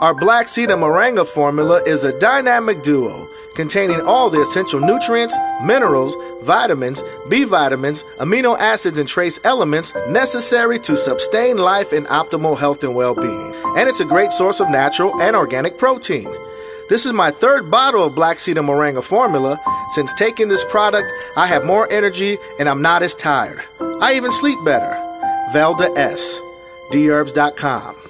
Our Black Seed and Moringa formula is a dynamic duo containing all the essential nutrients, minerals, vitamins, B vitamins, amino acids, and trace elements necessary to sustain life in optimal health and well-being. And it's a great source of natural and organic protein. This is my third bottle of Black Seed and Moringa formula. Since taking this product, I have more energy and I'm not as tired. I even sleep better. Velda S. Dherbs.com.